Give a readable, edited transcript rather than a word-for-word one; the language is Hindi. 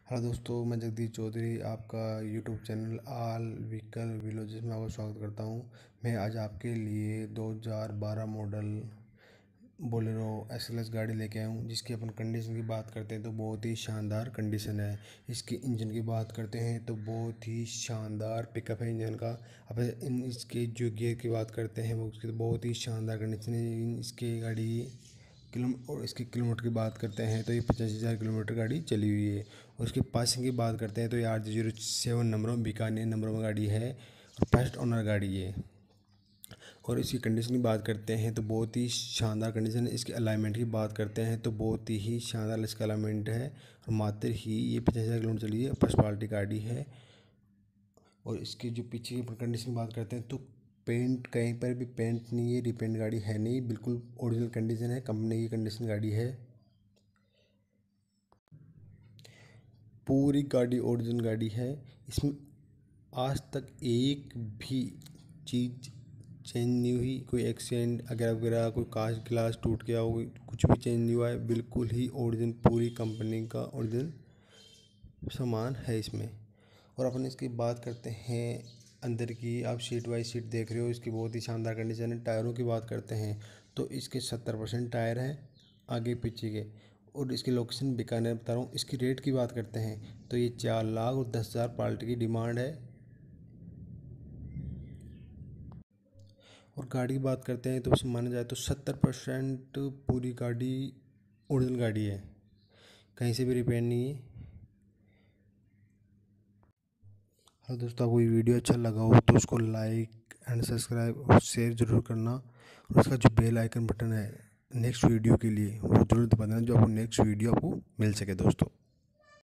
हेलो दोस्तों, मैं जगदीश चौधरी आपका यूट्यूब चैनल ऑल व्हीकल विलोजेस में आपका स्वागत करता हूं। मैं आज आपके लिए 2012 मॉडल बोलेरो SLS गाड़ी लेके आया हूं, जिसकी अपन कंडीशन की बात करते हैं तो बहुत ही शानदार कंडीशन है। इसके इंजन की बात करते हैं तो बहुत ही शानदार पिकअप है इंजन का। अब इसके जो गियर की बात करते हैं वो उसकी तो बहुत ही शानदार कंडीशन है। इसकी गाड़ी और इसकी किलोमीटर की बात करते हैं तो ये 85,000 किलोमीटर गाड़ी चली हुई है। और इसकी पासिंग की बात करते हैं तो ये 807 नंबरों में बीकानेर नंबरों में गाड़ी है और फर्स्ट ओनर गाड़ी है। और इसकी कंडीशन की बात करते हैं तो बहुत ही शानदार कंडीशन है। इसके अलाइनमेंट की बात करते हैं तो बहुत ही शानदार इसका अलाइनमेंट है और मात्र ही ये 85,000 किलोमीटर चली है, फर्स्ट पार्टी गाड़ी है। और इसकी जो पीछे की कंडीशन की बात करते हैं तो पेंट कहीं पर भी पेंट नहीं है, रिपेंट गाड़ी है नहीं, बिल्कुल ओरिजिनल कंडीशन है, कंपनी की कंडीशन गाड़ी है। पूरी गाड़ी ओरिजिनल गाड़ी है। इसमें आज तक एक भी चीज़ चेंज नहीं हुई, कोई एक्सीडेंट वगैरह वगैरह, कोई कांच गिलास टूट गया हो, कुछ भी चेंज नहीं हुआ है। बिल्कुल ही ओरिजिनल पूरी कंपनी का ओरिजिनल सामान है इसमें। और अपन इसकी बात करते हैं अंदर की, आप सीट वाइज सीट देख रहे हो, इसकी बहुत ही शानदार कंडीशन है। टायरों की बात करते हैं तो इसके 70% टायर हैं आगे पीछे के। और इसकी लोकेशन बीकानेर बता रहा हूँ। इसकी रेट की बात करते हैं तो ये 4,10,000 पार्टी की डिमांड है। और गाड़ी की बात करते हैं तो उसे माना जाए तो 70% पूरी गाड़ी ओरिजिनल गाड़ी है, कहीं से भी रिपेयर नहीं है। हाँ दोस्तों, आपको ये वीडियो अच्छा लगा हो तो उसको लाइक एंड सब्सक्राइब और शेयर ज़रूर करना। और उसका जो बेल आइकन बटन है नेक्स्ट वीडियो के लिए वो ज़रूर दबा देना, जो आपको नेक्स्ट वीडियो आपको मिल सके दोस्तों।